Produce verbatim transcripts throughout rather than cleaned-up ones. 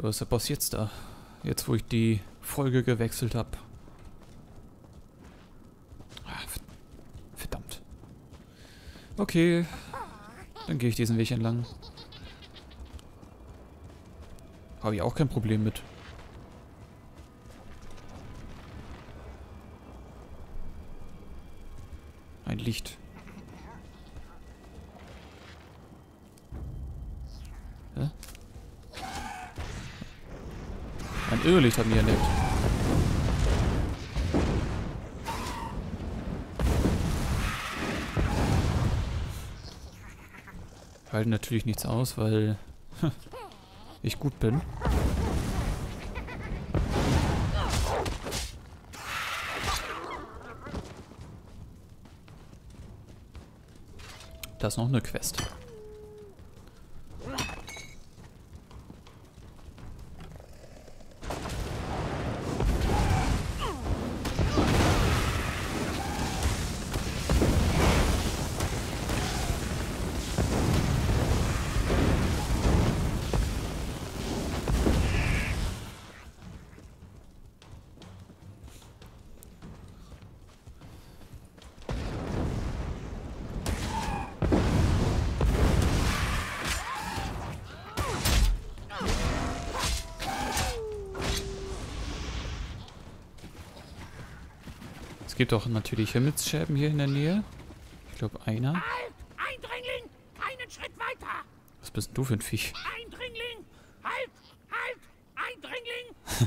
Was ist der Boss jetzt da? Jetzt, wo ich die Folge gewechselt habe. Verdammt. Okay. Dann gehe ich diesen Weg entlang. Habe ich auch kein Problem mit. Ein Licht. Hä? Ein Irrlicht hat mich entdeckt. Halten natürlich nichts aus, weil ich gut bin. Da ist noch eine Quest. Es gibt auch natürlich Himmelsscherben hier in der Nähe. Ich glaube einer. Halt! Eindringling! Keinen Schritt weiter! Was bist denn du für ein Viech? Eindringling! Halt! Halt! Eindringling!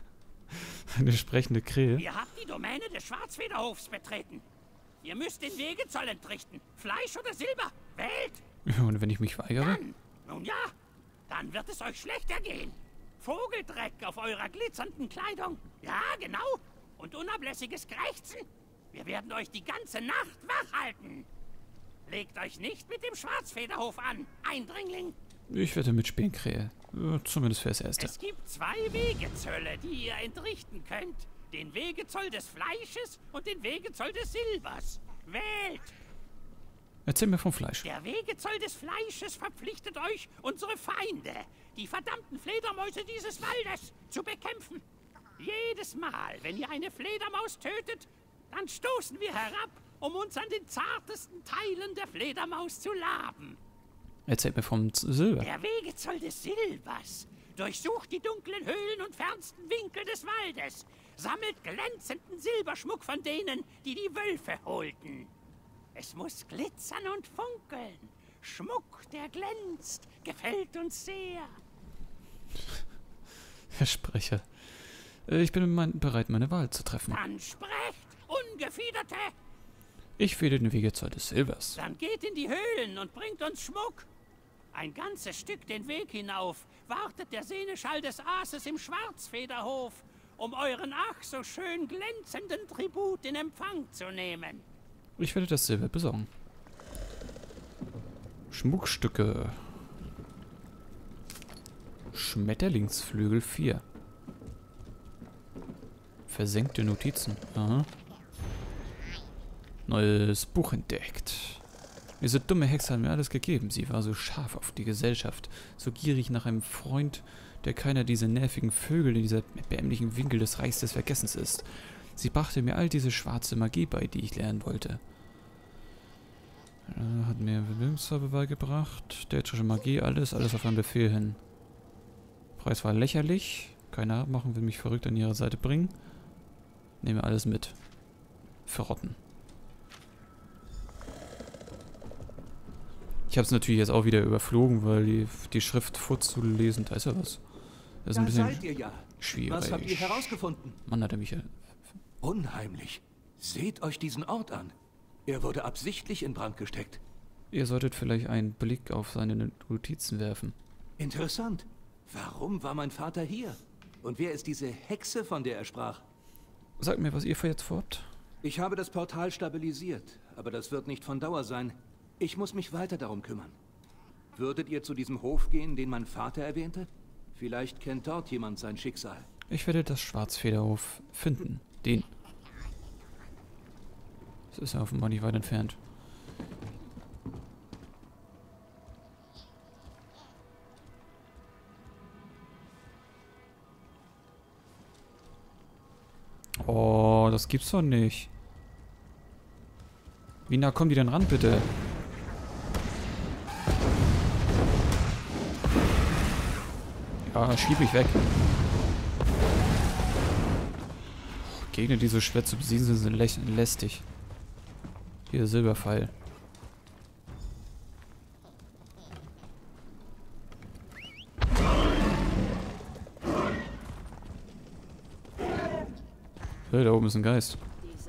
Eine sprechende Krähe. Ihr habt die Domäne des Schwarzfederhofs betreten. Ihr müsst den Wegezoll entrichten. Fleisch oder Silber? Wählt! Und wenn ich mich weigere? Dann, nun ja, dann wird es euch schlechter gehen. Vogeldreck auf eurer glitzernden Kleidung. Ja, genau. Und unablässiges Krächzen. Wir werden euch die ganze Nacht wach halten. Legt euch nicht mit dem Schwarzfederhof an, Eindringling. Ich werde mitspielen, Krähe. Zumindest fürs Erste. Es gibt zwei Wegezölle, die ihr entrichten könnt. Den Wegezoll des Fleisches und den Wegezoll des Silbers. Wählt! Erzähl mir vom Fleisch. Der Wegezoll des Fleisches verpflichtet euch, unsere Feinde, die verdammten Fledermäuse dieses Waldes, zu bekämpfen. Jedes Mal, wenn ihr eine Fledermaus tötet, dann stoßen wir herab, um uns an den zartesten Teilen der Fledermaus zu laben. Erzähl mir vom Silber. Der Wegezoll des Silbers durchsucht die dunklen Höhlen und fernsten Winkel des Waldes, sammelt glänzenden Silberschmuck von denen, die die Wölfe holten. Es muss glitzern und funkeln. Schmuck, der glänzt, gefällt uns sehr. Herr Sprecher. Ich bin mein, bereit, meine Wahl zu treffen. Dann sprecht, Ungefiederte! Ich wähle den Wegezoll des Silbers. Dann geht in die Höhlen und bringt uns Schmuck. Ein ganzes Stück den Weg hinauf wartet der Seneschall des Aases im Schwarzfederhof, um euren ach so schön glänzenden Tribut in Empfang zu nehmen. Ich werde das Silber besorgen. Schmuckstücke. Schmetterlingsflügel vier. Versenkte Notizen. Aha. Neues Buch entdeckt. Diese dumme Hexe hat mir alles gegeben. Sie war so scharf auf die Gesellschaft, so gierig nach einem Freund, der keiner dieser nervigen Vögel in dieser erbärmlichen Winkel des Reichs des Vergessens ist. Sie brachte mir all diese schwarze Magie bei, die ich lernen wollte. Äh, hat mir Bewegungszauber beigebracht. Dätrische Magie, alles, alles auf einen Befehl hin. Preis war lächerlich. Keine Ahnung, machen will mich verrückt an ihre Seite bringen. Nehme alles mit. Verrotten. Ich habe es natürlich jetzt auch wieder überflogen, weil die, die Schrift vorzulesen, da ist ja was. Das ist ein Da bisschen seid ihr ja. schwierig. Was habt ihr herausgefunden? Mann, hat er mich ja... Unheimlich. Seht euch diesen Ort an. Er wurde absichtlich in Brand gesteckt. Ihr solltet vielleicht einen Blick auf seine Notizen werfen. Interessant. Warum war mein Vater hier? Und wer ist diese Hexe, von der er sprach? Sagt mir, was ihr für jetzt vorhabt. Ich habe das Portal stabilisiert, aber das wird nicht von Dauer sein. Ich muss mich weiter darum kümmern. Würdet ihr zu diesem Hof gehen, den mein Vater erwähnte? Vielleicht kennt dort jemand sein Schicksal. Ich werde das Schwarzfederhof finden. Den. Das ist ja offenbar nicht weit entfernt. Oh, das gibt's doch nicht. Wie nah kommen die denn ran, bitte? Ja, schieb mich weg. Gegner, die so schwer zu besiegen sind, sind lä lästig. Hier, Silberpfeil. Hey, da oben ist ein Geist.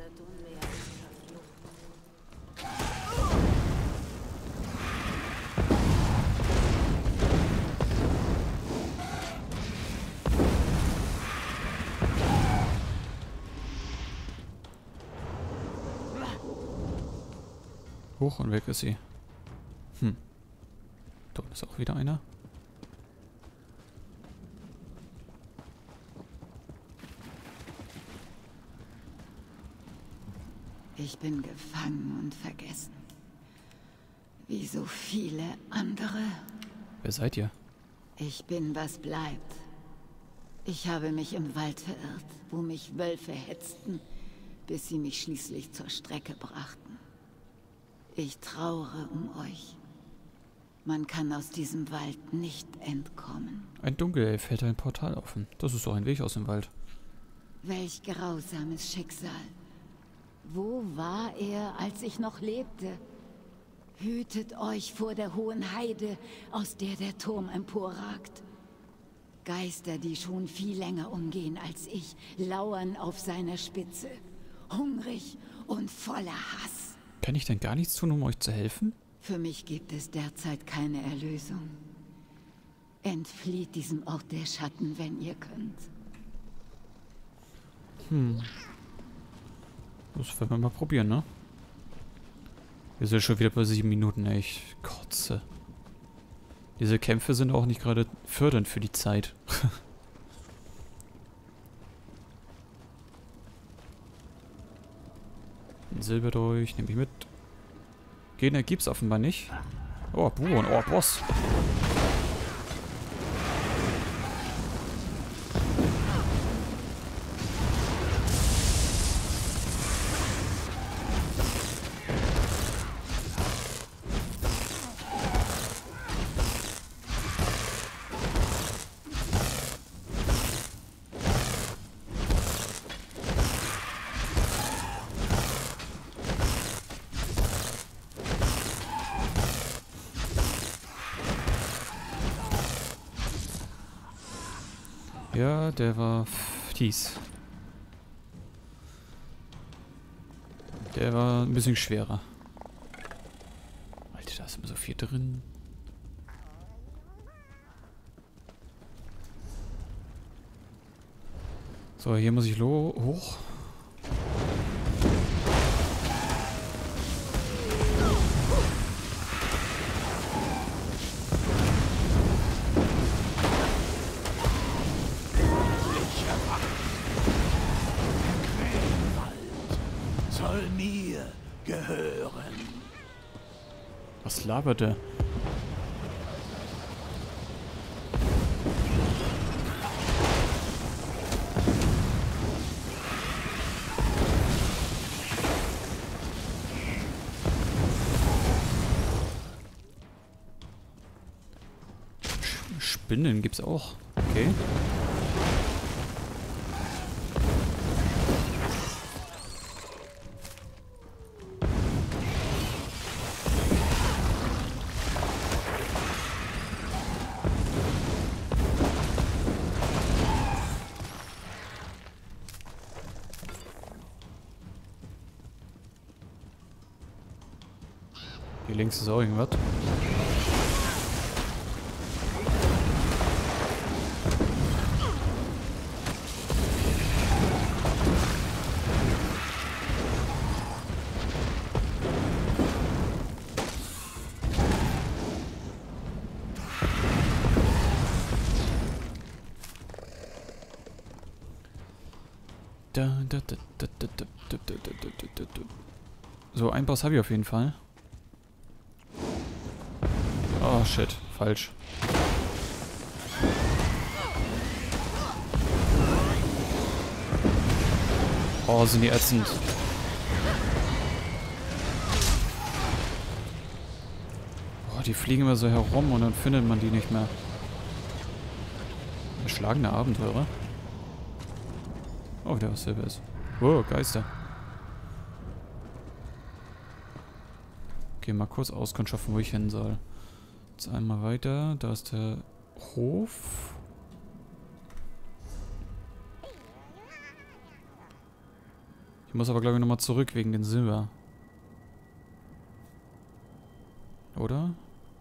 Hoch und weg ist sie. Hm. Da ist auch wieder einer. Ich bin gefangen und vergessen. Wie so viele andere. Wer seid ihr? Ich bin, was bleibt. Ich habe mich im Wald verirrt, wo mich Wölfe hetzten, bis sie mich schließlich zur Strecke brachten. Ich trauere um euch. Man kann aus diesem Wald nicht entkommen. Ein Dunkelelf hält ein Portal offen. Das ist doch ein Weg aus dem Wald. Welch grausames Schicksal. Wo war er, als ich noch lebte? Hütet euch vor der hohen Heide, aus der der Turm emporragt. Geister, die schon viel länger umgehen als ich, lauern auf seiner Spitze. Hungrig und voller Hass. Kann ich denn gar nichts tun, um euch zu helfen? Für mich gibt es derzeit keine Erlösung. Entflieht diesem Ort der Schatten, wenn ihr könnt. Hm. Das werden wir mal probieren, ne? Wir sind schon wieder bei sieben Minuten, ey. Ich kotze. Diese Kämpfe sind auch nicht gerade fördernd für die Zeit. Ein Silberdolch, nehme ich mit. Gegner gibt's offenbar nicht. Oh, Buron, oh, Boss. Ja, der war fies. Der war ein bisschen schwerer. Alter, da ist immer so viel drin. So, hier muss ich lo hoch. Soll mir gehören. Was labert der? Spinnen gibt's auch. Okay. Hier links ist auch irgendwas. Da, da, da, da, da, da, da, da, da, da, da. So, ein Boss habe ich auf jeden Fall. Oh shit, falsch. Oh, sind die ätzend. Oh, die fliegen immer so herum und dann findet man die nicht mehr. Erschlagene Abenteurer. Oh, wieder was Silberes. Oh, Geister. Okay, mal kurz auskundschaften, wo ich hin soll. Jetzt einmal weiter. Da ist der Hof. Ich muss aber, glaube ich, nochmal zurück wegen den Silber. Oder?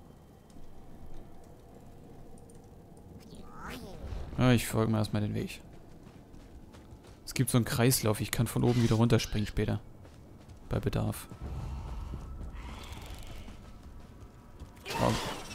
Ja, ich folge mir erstmal den Weg. Es gibt so einen Kreislauf. Ich kann von oben wieder runterspringen später. Bei Bedarf. Oh.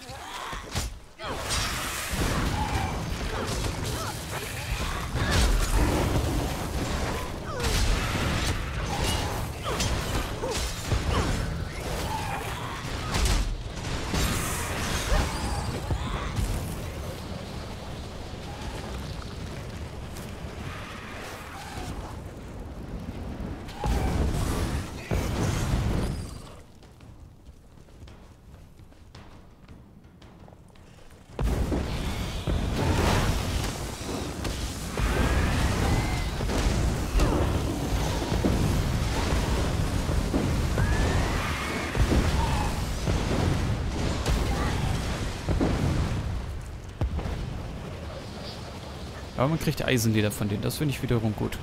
Aber man kriegt Eisenleder von denen. Das finde ich wiederum gut.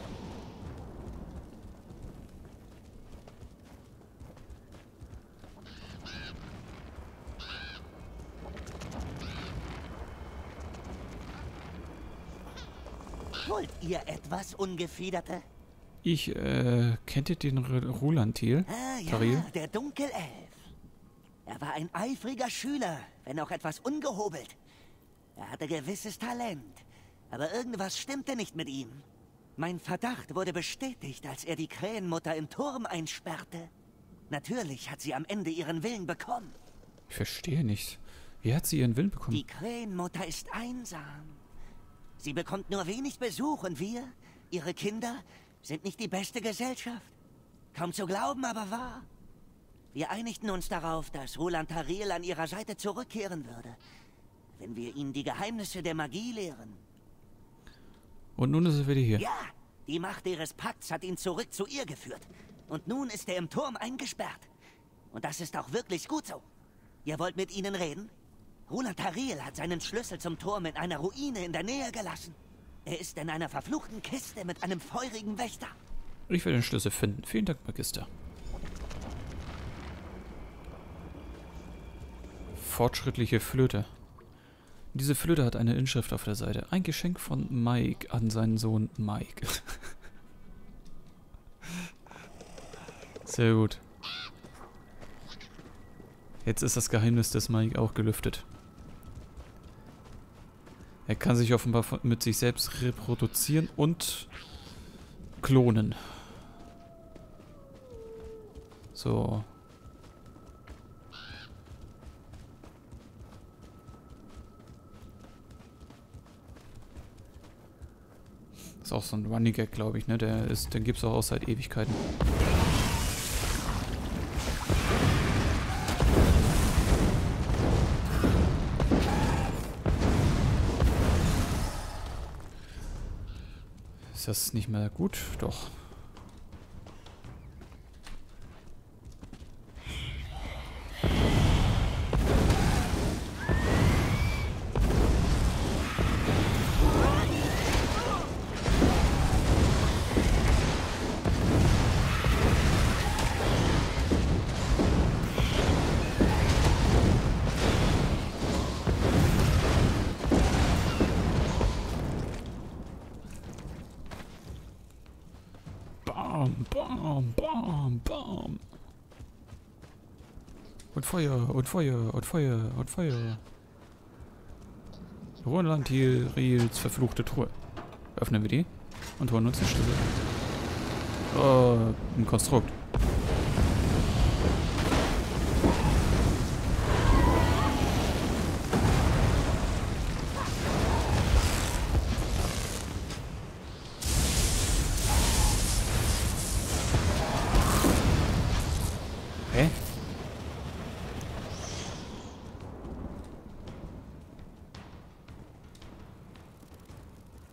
Wollt ihr etwas, Ungefiederte? Ich, äh, kennt ihr den R Rulantil? Ah, ja, Taril? der Dunkelelf. Er war ein eifriger Schüler, wenn auch etwas ungehobelt. Er hatte gewisses Talent, aber irgendwas stimmte nicht mit ihm. Mein Verdacht wurde bestätigt, als er die Krähenmutter im Turm einsperrte. Natürlich hat sie am Ende ihren Willen bekommen. Ich verstehe nicht. Wie hat sie ihren Willen bekommen? Die Krähenmutter ist einsam. Sie bekommt nur wenig Besuch und wir, ihre Kinder, sind nicht die beste Gesellschaft. Kaum zu glauben, aber wahr. Wir einigten uns darauf, dass Roland Taril an ihrer Seite zurückkehren würde, wenn wir ihnen die Geheimnisse der Magie lehren. Und nun ist er wieder hier. Ja, die Macht ihres Pakts hat ihn zurück zu ihr geführt. Und nun ist er im Turm eingesperrt. Und das ist auch wirklich gut so. Ihr wollt mit ihnen reden? Roland Taril hat seinen Schlüssel zum Turm in einer Ruine in der Nähe gelassen. Er ist in einer verfluchten Kiste mit einem feurigen Wächter. Ich will den Schlüssel finden. Vielen Dank, Magister. Fortschrittliche Flöte. Diese Flöte hat eine Inschrift auf der Seite. Ein Geschenk von Mike an seinen Sohn Mike. Sehr gut. Jetzt ist das Geheimnis des Mike auch gelüftet. Er kann sich offenbar mit sich selbst reproduzieren und klonen. So. Das ist auch so ein Running Gag, glaube ich, ne? Der ist, den gibt es auch, auch seit Ewigkeiten. Ist das nicht mehr gut? Doch. Bam, bam, bam, bam. Und Feuer, und Feuer, und Feuer, und Feuer. Roland Tarils verfluchte Truhe. Öffnen wir die und holen uns den Schlüssel. Oh, ein Konstrukt.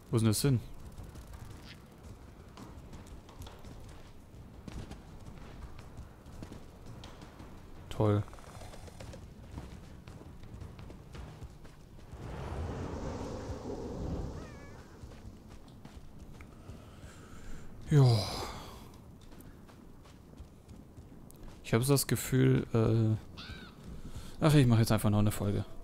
Wo ist denn das hin? Toll. Ja. Ich habe so das Gefühl, äh... Ach, ich mache jetzt einfach noch eine Folge.